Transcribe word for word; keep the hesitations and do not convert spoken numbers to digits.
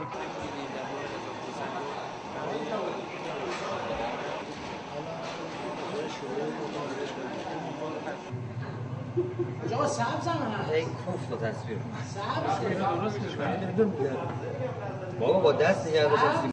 جا سبز هم هست این کوفت و تصویر سبز بابا با دست نگه داشتم